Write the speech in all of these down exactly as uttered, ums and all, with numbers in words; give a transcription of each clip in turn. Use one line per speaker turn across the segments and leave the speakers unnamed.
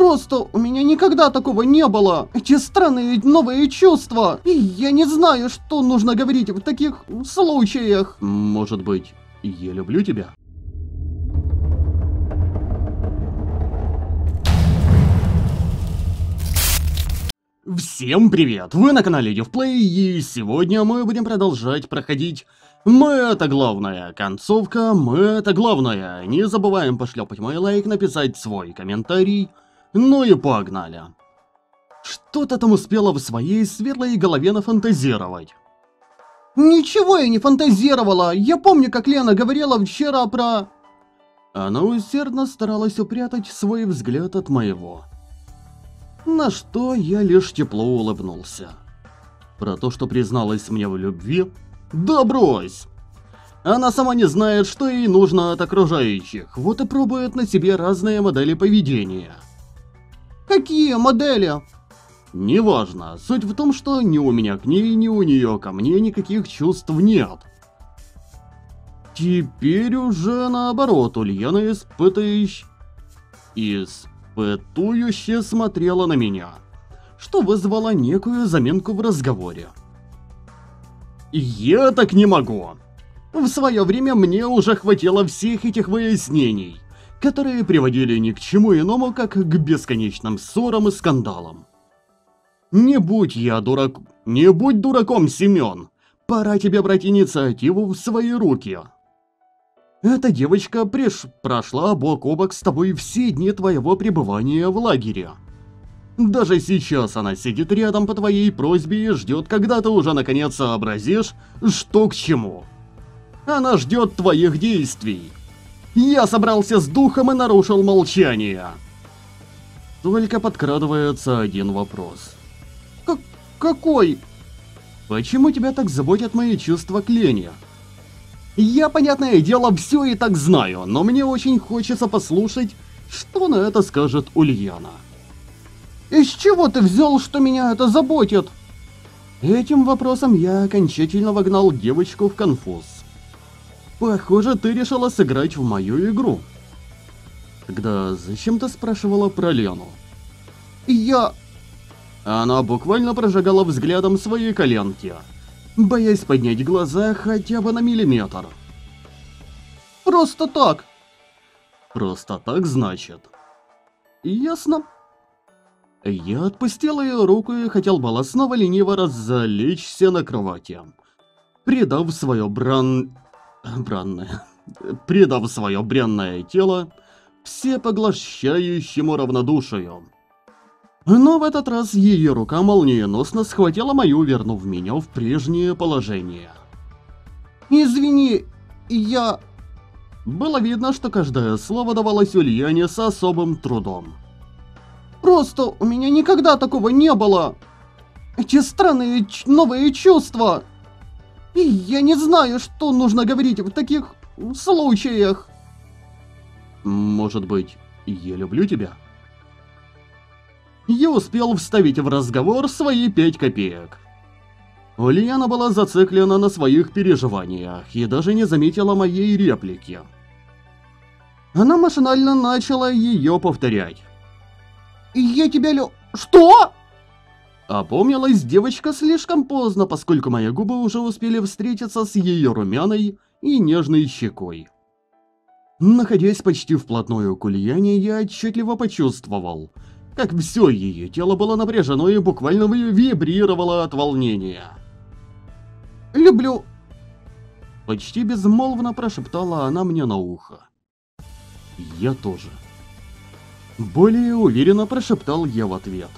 Просто у меня никогда такого не было. Эти странные новые чувства. И я не знаю, что нужно говорить в таких случаях.
Может быть, я люблю тебя? Всем привет! Вы на канале Ювплей, и сегодня мы будем продолжать проходить «Мы это главное». Концовка «Мы это главное». Не забываем пошлепать мой лайк, написать свой комментарий. Ну и погнали. Что ты там успела в своей светлой голове нафантазировать?
Ничего я не фантазировала. Я помню, как Лена говорила вчера про...
Она усердно старалась упрятать свой взгляд от моего. На что я лишь тепло улыбнулся. Про то, что призналась мне в любви? Да брось! Она сама не знает, что ей нужно от окружающих, вот и пробует на себе разные модели поведения.
Какие модели?
Неважно, суть в том, что ни у меня к ней, ни у нее ко мне никаких чувств нет. Теперь уже наоборот, Ульяна испытывающая... испытующе смотрела на меня, что вызвало некую заминку в разговоре. Я так не могу. В свое время мне уже хватило всех этих выяснений, которые приводили ни к чему иному, как к бесконечным ссорам и скандалам. Не будь я дурак... Не будь дураком, Семен. Пора тебе брать инициативу в свои руки. Эта девочка приш... прошла бок о бок с тобой все дни твоего пребывания в лагере. Даже сейчас она сидит рядом по твоей просьбе и ждет, когда ты уже наконец сообразишь, что к чему. Она ждет твоих действий. Я собрался с духом и нарушил молчание. Только подкрадывается один вопрос.
К какой?
Почему тебя так заботят мои чувства к Лене? Я, понятное дело, все и так знаю, но мне очень хочется послушать, что на это скажет Ульяна.
Из чего ты взял, что меня это заботит?
Этим вопросом я окончательно вогнал девочку в конфуз. Похоже, ты решила сыграть в мою игру. Тогда зачем ты спрашивала про Лену?
Я...
Она буквально прожигала взглядом свои коленки, боясь поднять глаза хотя бы на миллиметр.
Просто так.
Просто так, значит. Ясно. Я отпустил ее руку и хотел было снова лениво разлечься на кровати, предав свое бран... бранное... предав свое бренное тело всепоглощающему равнодушию. Но в этот раз ее рука молниеносно схватила мою, вернув меня в прежнее положение.
Извини, я...
Было видно, что каждое слово давалось Ульяне с особым трудом.
Просто у меня никогда такого не было. Эти странные новые чувства. И я не знаю, что нужно говорить в таких случаях.
Может быть, я люблю тебя? Я успел вставить в разговор свои пять копеек. Ульяна была зациклена на своих переживаниях и даже не заметила моей реплики. Она машинально начала ее повторять.
Я тебя лю... Что?
Опомнилась девочка слишком поздно, поскольку мои губы уже успели встретиться с ее румяной и нежной щекой. Находясь почти вплотную к Ульяне, я отчетливо почувствовал, как все ее тело было напряжено и буквально вибрировало от волнения.
Люблю.
Почти безмолвно прошептала она мне на ухо. Я тоже. Более уверенно прошептал я в ответ.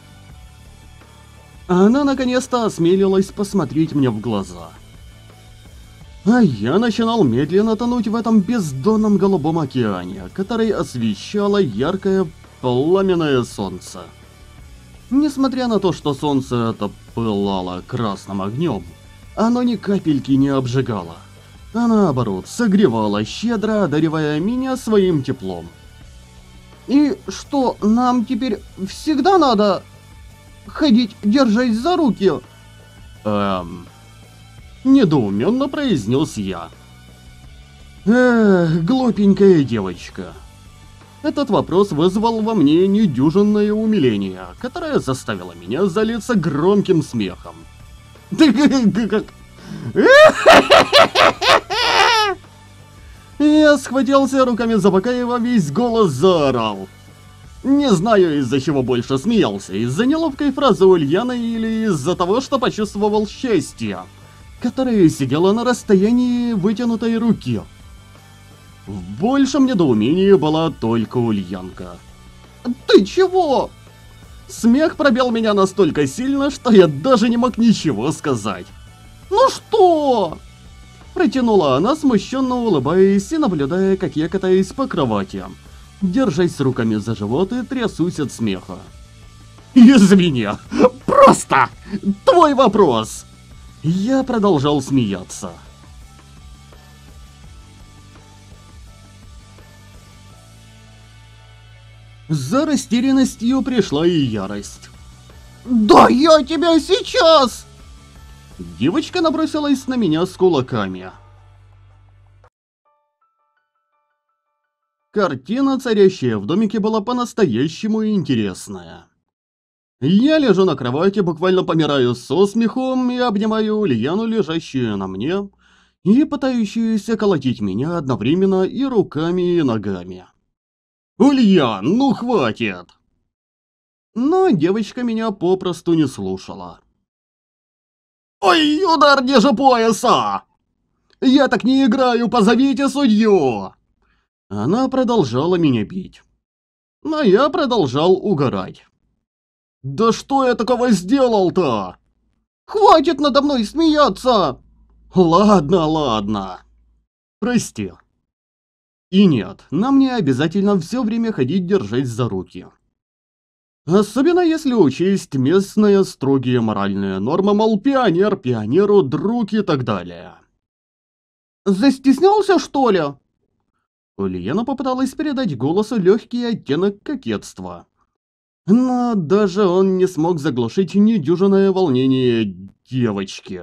Она наконец-то осмелилась посмотреть мне в глаза. А я начинал медленно тонуть в этом бездонном голубом океане, который освещало яркое пламенное солнце. Несмотря на то, что солнце это пылало красным огнем, оно ни капельки не обжигало, а наоборот согревало, щедро одаривая меня своим теплом.
И что, нам теперь всегда надо ходить, держась за руки?
Эм... Недоуменно произнес я. Эх, глупенькая девочка. Этот вопрос вызвал во мне недюжинное умиление, которое заставило меня залиться громким смехом. Я схватился руками за бока и во весь голос заорал. Не знаю, из-за чего больше смеялся, из-за неловкой фразы Ульяны или из-за того, что почувствовал счастье, которое сидело на расстоянии вытянутой руки. В большем недоумении была только Ульянка.
Ты чего?
Смех пробил меня настолько сильно, что я даже не мог ничего сказать.
Ну что?
Протянула она, смущенно улыбаясь и наблюдая, как я катаюсь по кровати, держась руками за живот и трясусь от смеха. Извини, просто твой вопрос. Я продолжал смеяться. За растерянностью пришла и ярость.
Да я тебя сейчас!
Девочка набросилась на меня с кулаками. Картина, царящая в домике, была по-настоящему интересная. Я лежу на кровати, буквально помираю со смехом и обнимаю Ульяну, лежащую на мне, и пытающуюся колотить меня одновременно и руками, и ногами. «Ульян, ну хватит!» Но девочка меня попросту не слушала. «Ой, удар ниже пояса! Я так не играю, позовите судью!» Она продолжала меня бить. Но я продолжал угорать. «Да что я такого сделал-то?»
«Хватит надо мной смеяться!»
«Ладно, ладно. Прости. И нет, нам не обязательно все время ходить держать за руки. Особенно если учесть местные строгие моральные нормы, мол, пионер, пионеру, друг и так далее».
«Застеснялся, что ли?»
Ульяна попыталась передать голосу легкий оттенок кокетства. Но даже он не смог заглушить недюжинное волнение девочки.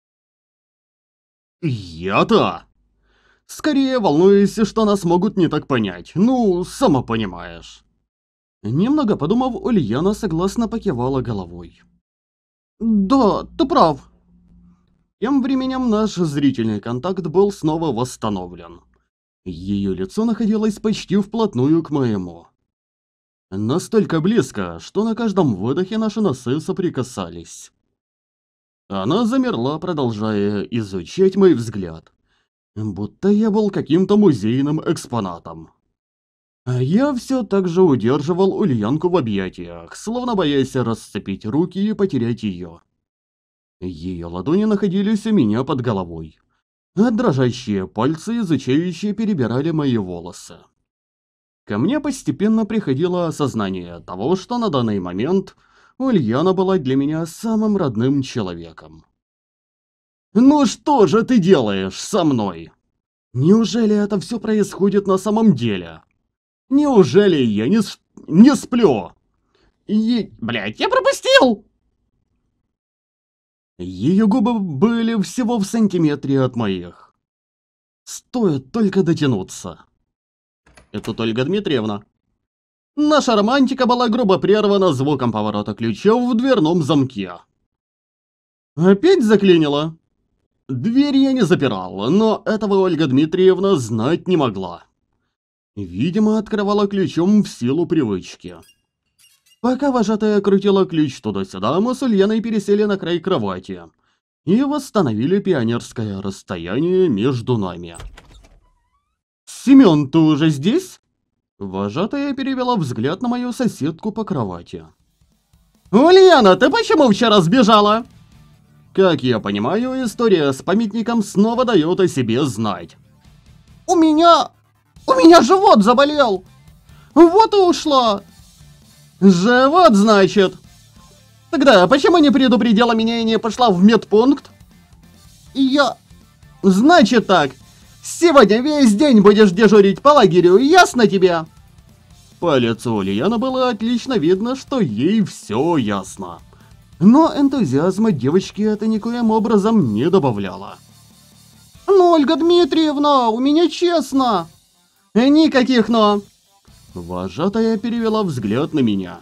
«Я-то?» «Скорее волнуюсь, что нас могут не так понять. Ну, сама понимаешь». Немного подумав, Ульяна согласно покивала головой.
«Да, ты прав».
Тем временем наш зрительный контакт был снова восстановлен. Ее лицо находилось почти вплотную к моему. Настолько близко, что на каждом выдохе наши носы соприкасались. Она замерла, продолжая изучать мой взгляд, будто я был каким-то музейным экспонатом. А я все так же удерживал Ульянку в объятиях, словно боясь расцепить руки и потерять ее. Ее ладони находились у меня под головой, а дрожащие пальцы, изучающие, перебирали мои волосы. Ко мне постепенно приходило осознание того, что на данный момент Ульяна была для меня самым родным человеком. «Ну что же ты делаешь со мной? Неужели это все происходит на самом деле? Неужели я не, с... не сплю?»
И... Блядь, я пропустил!
Ее губы были всего в сантиметре от моих. Стоит только дотянуться. Это Ольга Дмитриевна. Наша романтика была грубо прервана звуком поворота ключа в дверном замке. Опять заклинило. Дверь я не запирал, но этого Ольга Дмитриевна знать не могла. Видимо, открывала ключом в силу привычки. Пока вожатая крутила ключ туда-сюда, мы с Ульяной пересели на край кровати и восстановили пионерское расстояние между нами. «Семён, ты уже здесь?» Вожатая перевела взгляд на мою соседку по кровати. «Ульяна, ты почему вчера сбежала?» Как я понимаю, история с памятником снова дает о себе знать.
«У меня... у меня живот заболел! Вот и ушла!»
«Живот, значит? Тогда почему не предупредила меня и не пошла в медпункт?»
«Я...»
«Значит так, сегодня весь день будешь дежурить по лагерю, ясно тебе?» По лицу Ульяны было отлично видно, что ей все ясно. Но энтузиазма девочки это никоим образом не добавляло.
«Ну, Ольга Дмитриевна, у меня честно!»
«Никаких «но». Вожатая перевела взгляд на меня.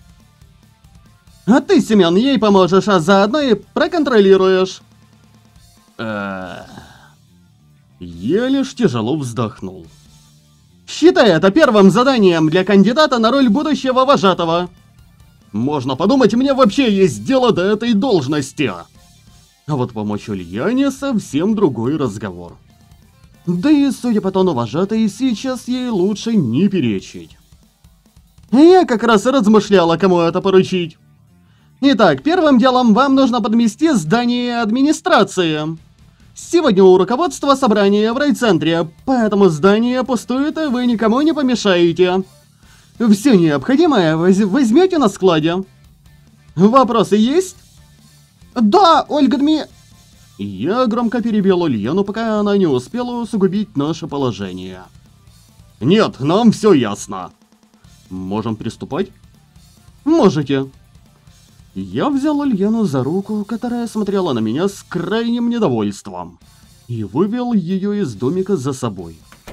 А ты, Семен, ей поможешь, а заодно и проконтролируешь.
Эээ... Я лишь тяжело вздохнул.
Считай это первым заданием для кандидата на роль будущего вожатого.
Можно подумать, мне вообще есть дело до этой должности. А вот помочь Ульяне совсем другой разговор. Да и, судя по тону вожатой, сейчас ей лучше не перечить.
Я как раз и размышляла, кому это поручить. Итак, первым делом вам нужно подмести здание администрации. Сегодня у руководства собрание в райцентре, поэтому здание пустует, и вы никому не помешаете. Все необходимое воз возьмете на складе. Вопросы есть? Да, Ольга Дми...
Я громко перебил Ульяну, пока она не успела усугубить наше положение. Нет, нам все ясно. Можем приступать?
Можете.
Я взял Ульяну за руку, которая смотрела на меня с крайним недовольством, и вывел ее из домика за собой.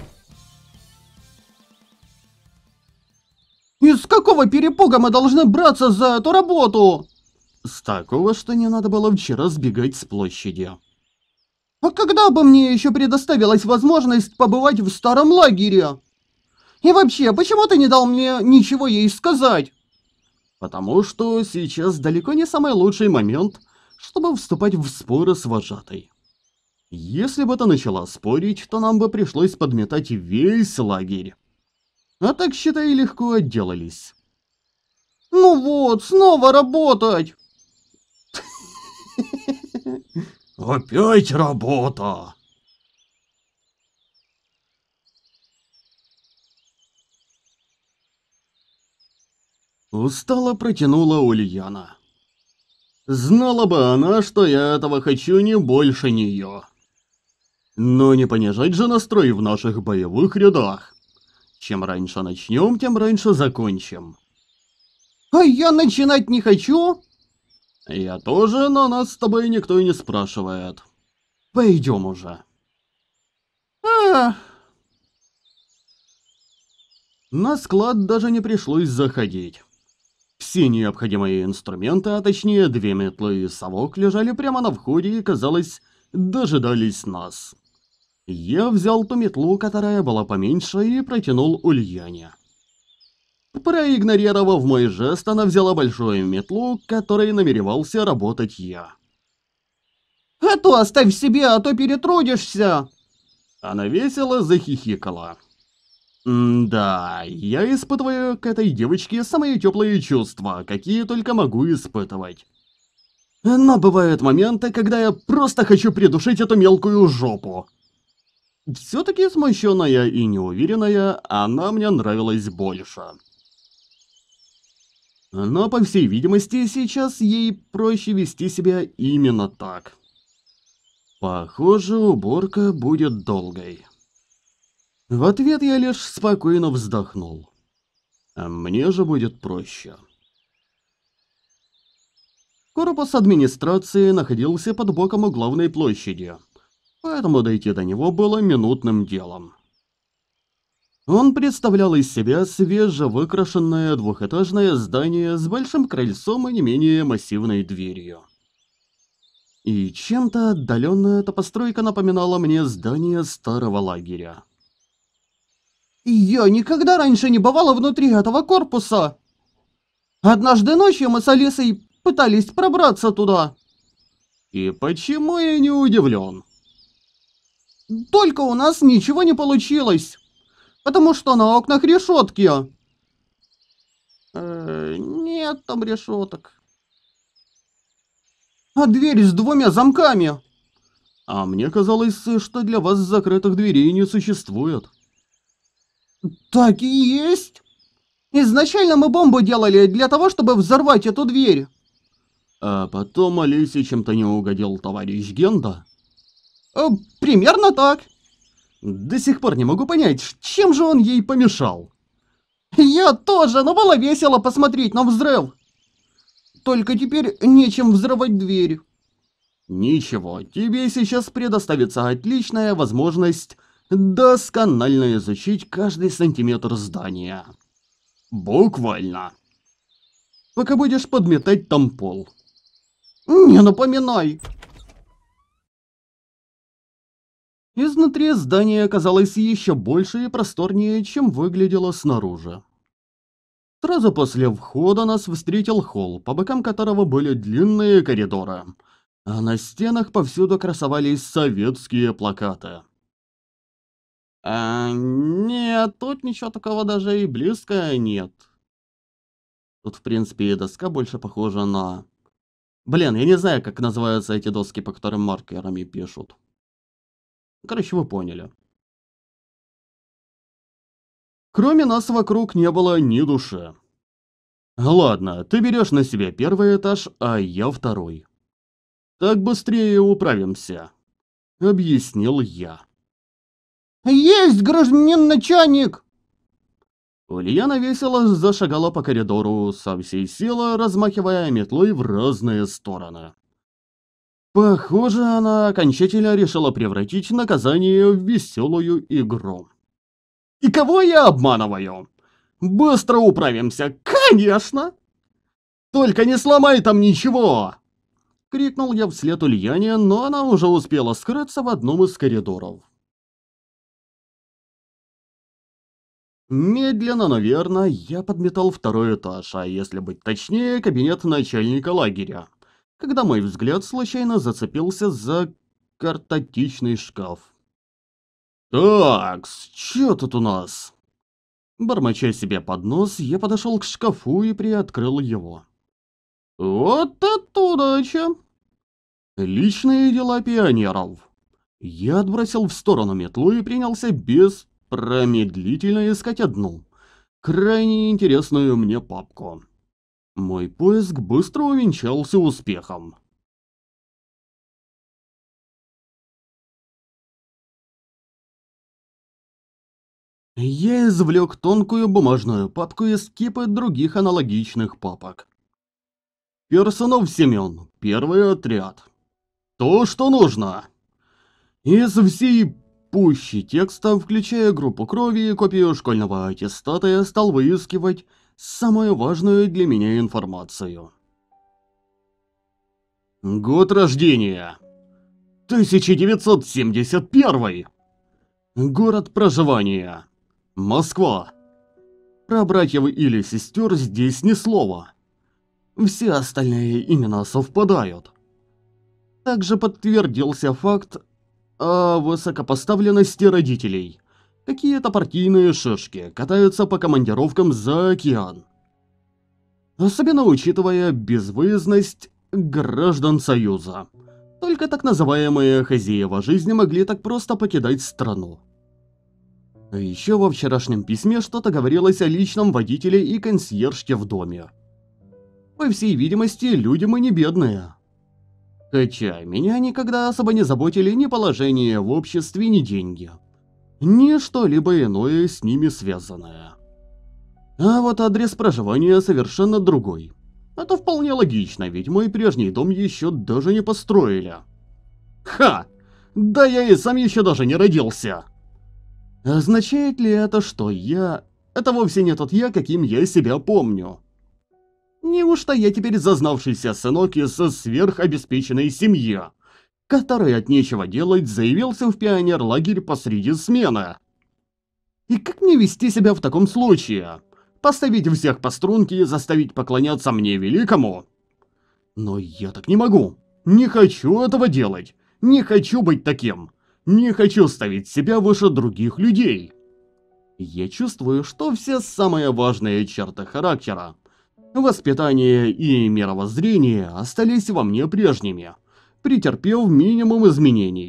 Из какого перепуга мы должны браться за эту работу?
С такого, что не надо было вчера сбегать с площади.
А когда бы мне еще предоставилась возможность побывать в старом лагере? И вообще, почему ты не дал мне ничего ей сказать?
Потому что сейчас далеко не самый лучший момент, чтобы вступать в споры с вожатой. Если бы ты начала спорить, то нам бы пришлось подметать весь лагерь. А так, считай, легко отделались.
Ну вот, снова работать!
Опять работа! Устало протянула Ульяна. Знала бы она, что я этого хочу не больше нее. Но не понижать же настрой в наших боевых рядах. Чем раньше начнем, тем раньше закончим.
А я начинать не хочу.
Я тоже, но нас с тобой никто и не спрашивает. Пойдем уже.
Ах.
На склад даже не пришлось заходить. Все необходимые инструменты, а точнее две метлы и совок, лежали прямо на входе и, казалось, дожидались нас. Я взял ту метлу, которая была поменьше, и протянул Ульяне. Проигнорировав мой жест, она взяла большую метлу, которой намеревался работать я.
Эту оставь себе, а то перетрудишься.
Она весело захихикала. М-да, я испытываю к этой девочке самые теплые чувства, какие только могу испытывать. Но бывают моменты, когда я просто хочу придушить эту мелкую жопу. Все-таки смущенная и неуверенная, она мне нравилась больше. Но, по всей видимости, сейчас ей проще вести себя именно так. Похоже, уборка будет долгой. В ответ я лишь спокойно вздохнул. А мне же будет проще. Корпус администрации находился под боком у главной площади, поэтому дойти до него было минутным делом. Он представлял из себя свежевыкрашенное двухэтажное здание с большим крыльцом и не менее массивной дверью. И чем-то отдаленно эта постройка напоминала мне здание старого лагеря.
Я никогда раньше не бывала внутри этого корпуса. Однажды ночью мы с Алисой пытались пробраться туда.
И почему я не удивлен?
Только у нас ничего не получилось, потому что на окнах решетки. Э, нет там решеток. А дверь с двумя замками.
А мне казалось, что для вас закрытых дверей не существует.
Так и есть. Изначально мы бомбу делали для того, чтобы взорвать эту дверь.
А потом Алисе чем-то не угодил товарищ Генда?
Э, примерно так.
До сих пор не могу понять, чем же он ей помешал.
Я тоже, но было весело посмотреть на взрыв. Только теперь нечем взрывать дверь.
Ничего, тебе сейчас предоставится отличная возможность досконально изучить каждый сантиметр здания. Буквально. Пока будешь подметать там пол.
Не напоминай.
Изнутри здание оказалось еще больше и просторнее, чем выглядело снаружи. Сразу после входа нас встретил холл, по бокам которого были длинные коридоры, а на стенах повсюду красовались советские плакаты. А, нет, тут ничего такого даже и близко нет. Тут, в принципе, и доска больше похожа на... Блин, я не знаю, как называются эти доски, по которым маркерами пишут. Короче, вы поняли. Кроме нас вокруг не было ни души. Ладно, ты берешь на себя первый этаж, а я второй. Так быстрее управимся, объяснил я.
Есть, гражданин начальник!
Ульяна весело зашагала по коридору, со всей силы размахивая метлой в разные стороны. Похоже, она окончательно решила превратить наказание в веселую игру. И кого я обманываю? Быстро управимся, конечно! Только не сломай там ничего! Крикнул я вслед Ульяне, но она уже успела скрыться в одном из коридоров. Медленно, но верно, я подметал второй этаж, а если быть точнее, кабинет начальника лагеря, когда мой взгляд случайно зацепился за картотечный шкаф. Так, что тут у нас? Бормоча себе под нос, я подошел к шкафу и приоткрыл его. Вот это удача! Личные дела пионеров. Я отбросил в сторону метлу и принялся без промедлительно искать одну, крайне интересную мне папку. Мой поиск быстро увенчался успехом. Я извлек тонкую бумажную папку из кипы других аналогичных папок. Персонов Семен, первый отряд. То, что нужно. Из всей пущи текста, включая группу крови и копию школьного аттестата, я стал выискивать самую важную для меня информацию. Год рождения. тысяча девятьсот семьдесят первый. Город проживания. Москва. Про братьев или сестер здесь ни слова. Все остальные имена совпадают. Также подтвердился факт о высокопоставленности родителей. Какие-то партийные шишки катаются по командировкам за океан. Особенно учитывая безвыездность граждан Союза. Только так называемые хозяева жизни могли так просто покидать страну. А еще во вчерашнем письме что-то говорилось о личном водителе и консьержке в доме. По всей видимости, люди мы не бедные. Хотя меня никогда особо не заботили ни положение в обществе, ни деньги. Ни что-либо иное с ними связанное. А вот адрес проживания совершенно другой. Это вполне логично, ведь мой прежний дом еще даже не построили. Ха! Да я и сам еще даже не родился! Означает ли это, что я... Это вовсе не тот я, каким я себя помню? Неужто я теперь зазнавшийся сынок из сверхобеспеченной семьи, который от нечего делать заявился в пионерлагерь посреди смены? И как мне вести себя в таком случае? Поставить всех по струнке и заставить поклоняться мне великому? Но я так не могу. Не хочу этого делать. Не хочу быть таким. Не хочу ставить себя выше других людей. Я чувствую, что все самые важные черты характера, воспитание и мировоззрение остались во мне прежними, претерпев минимум изменений.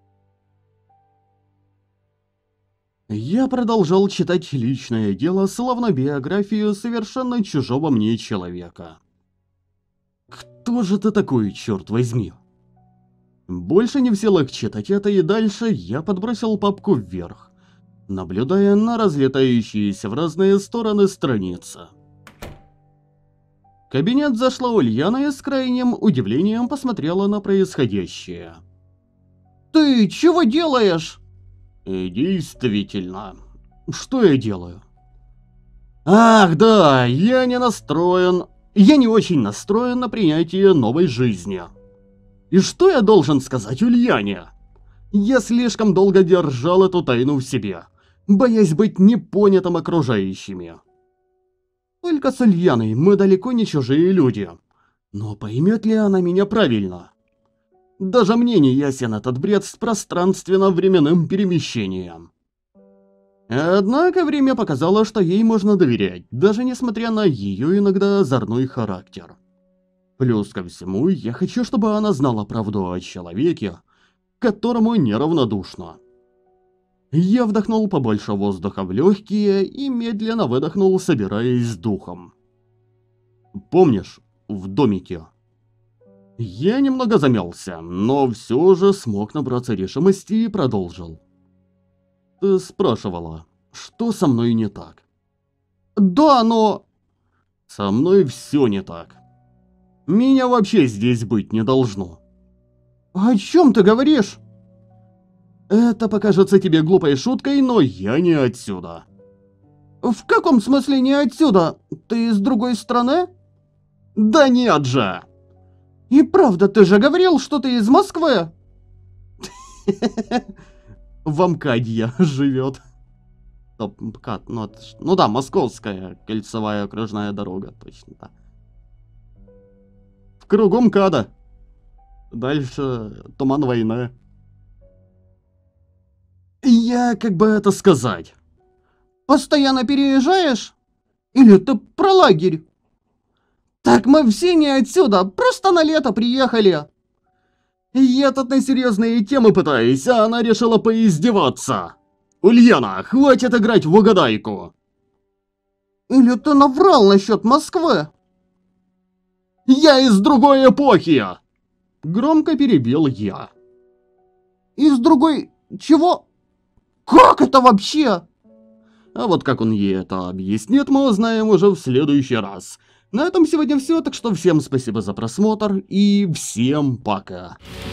Я продолжал читать личное дело, словно биографию совершенно чужого мне человека. Кто же ты такой, черт возьми? Больше не в силах читать это, и дальше я подбросил папку вверх, наблюдая на разлетающиеся в разные стороны страницы. В кабинет зашла Ульяна и с крайним удивлением посмотрела на происходящее.
Ты чего делаешь?
И действительно, что я делаю? Ах, да, я не настроен... Я не очень настроен на принятие новой жизни. И что я должен сказать Ульяне? Я слишком долго держал эту тайну в себе, боясь быть непонятым окружающими. Только с Ульяной мы далеко не чужие люди. Но поймет ли она меня правильно? Даже мне не ясен этот бред с пространственно-временным перемещением. Однако время показало, что ей можно доверять, даже несмотря на ее иногда озорной характер. Плюс ко всему, я хочу, чтобы она знала правду о человеке, которому неравнодушно. Я вдохнул побольше воздуха в легкие и медленно выдохнул, собираясь с духом. Помнишь, в домике? Я немного замялся, но все же смог набраться решимости и продолжил. Ты спрашивала, что со мной не так?
Да, но...
Со мной все не так. Меня вообще здесь быть не должно.
О чем ты говоришь?
Это покажется тебе глупой шуткой, но я не отсюда.
В каком смысле не отсюда? Ты из другой страны?
Да нет же!
И правда, ты же говорил, что ты из Москвы?
В Амкадье живет. Ну, ну да, московская кольцевая окружная дорога, точно, да. В кругу МКАДа. Дальше туман войны. Я, как бы это сказать...
Постоянно переезжаешь? Или ты про лагерь? Так мы все не отсюда, просто на лето приехали.
Я тут на серьезные темы пытаюсь, а она решила поиздеваться. Ульяна, хватит играть в угадайку.
Или ты наврал насчет Москвы?
Я из другой эпохи. Громко перебил я.
Из другой... чего? Как это вообще?
А вот как он ей это объяснит, мы узнаем уже в следующий раз. На этом сегодня все, так что всем спасибо за просмотр и всем пока.